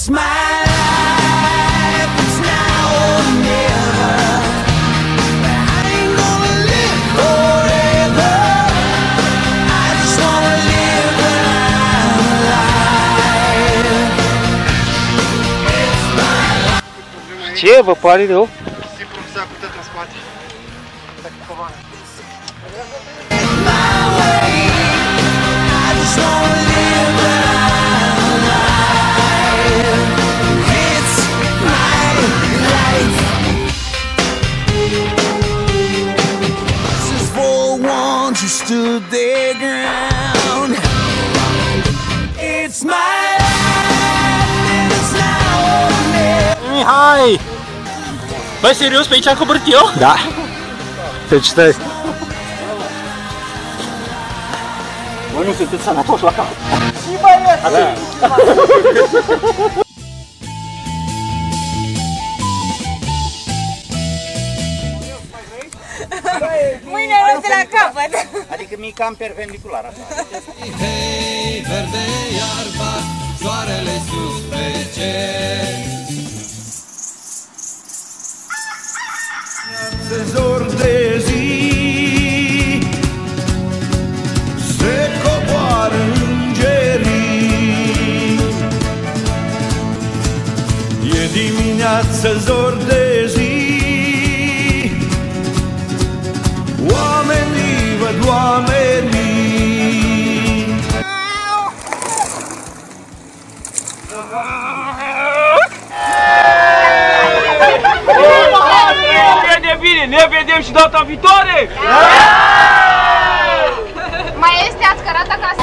It's my life, it's now or never. I ain't gonna live forever. I just wanna live when I'm alive. It's my life. Ce vă pare rău? My way. I just wanna live when I'm alive. It's my life. This is for ones who stood their ground. It's my life, and it's now or never. Mihai! Băi, serios, pe aici am coborât eu? Da. Deci stai. Bă, nu sunteți sănătoși la cap. Și Mâine o de la capăt. Adică mi-e cam perpendicular așa. Hei, verde iarba, soarele sus pe cer. Zor de zi se coboară îngerii. E dimineață, zor de zi. Oamenii văd oamenii. Bine, ne vedem și data viitoare! Mai este, ați cărat acasă?